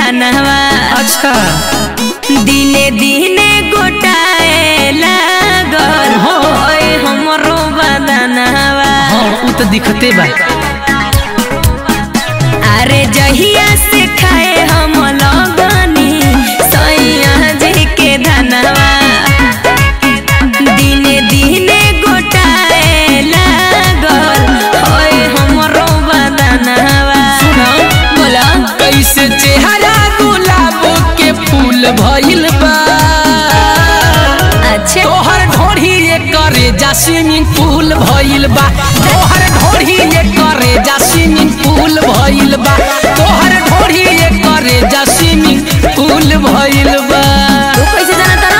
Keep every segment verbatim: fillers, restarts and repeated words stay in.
धनवा। अच्छा दिने दिने गोटाए लागल ओए हमरो बदनवा। हाँ उ तो दिखते बा। अरे जहिया से खाए हम लगनी सैया जी के धनवा। दिने दिने गोटाए लागल ओए हमरो बदनवा। सुनो बोला कैसे चेहरा गुलाब के फूल भइल बा। अच्छा तोहर ढोढ़ी ये करे जा स्विमिंग पूल भइल बा। तोहर ढोढ़ी ये करे जा स्विमिंग पूल भइल बा। तोहर ढोढ़ी ये करे जा स्विमिंग पूल भइल बा। तू कैसे जाना तारा?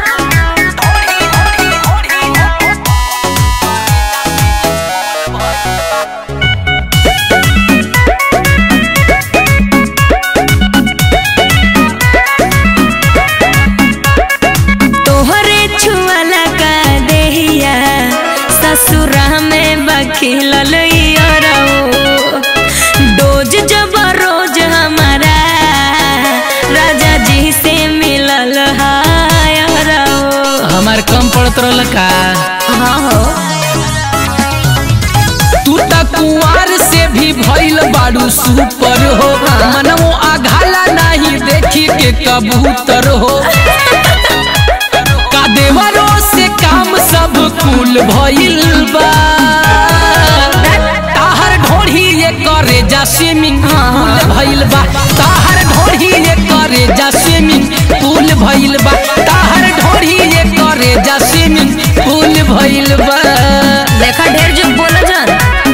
ससुरा में बखिलल डोज जब रोज हमारा राजा जी से मिलल है। हमार कम पड़त रहल का? हाँ हो तू त कुंवार से भी भइल बाड़ू सुपर हो। मनमो आघाला नहीं देखी के कबूतर हो। का देवरो से काम सब कुल भइल बा। ताहर ढोढ़ी ये करे जा स्विमिंग पूल भइल बा। ताहर ढोढ़ी ये करे जा स्विमिंग पूल भइल बा। ताहर ढोढ़ी ये करे जा स्विमिंग पूल भइल बा। देखा ढेर जो बोला जान।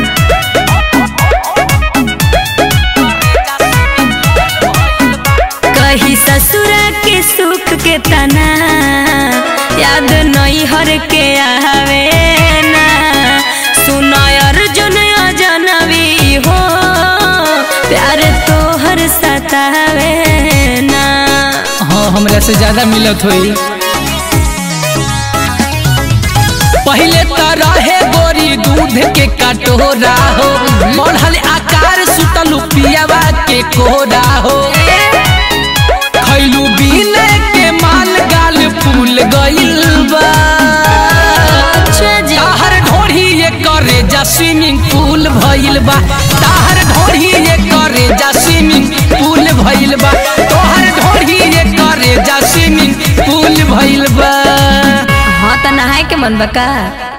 कही ससुरा के सुख के तना याद नहीं हर के आवे ना। सुनाय अर्जुन अजनबी हो प्यार तो हर सतावे ना। हाँ हमरा से ज्यादा मिलत होई। पहले तो रहे गोरी दूध के कटोरा हो। बढ़ल आकार सुतलू पियावा के कोरा हो। खैलू बीने के माल गाल फूल गइल बा। ताहर ढोढ़ी ये करे जा स्विमिंग पूल भइल बा। ताहर ढोढ़ी ये करे जा स्विमिंग पूल भइल बा। तोहर ढोढ़ी ये करे जा स्विमिंग पूल भइल बा। हाँ तो नहाए के मन बका।